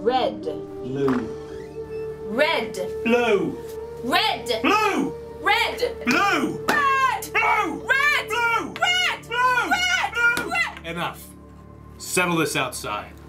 Red. Blue. Red. Blue. Red. Blue. Red. Blue. Red. Blue. Red. Blue. Red. Blue. Red. Blue. Red. Enough. Settle this outside.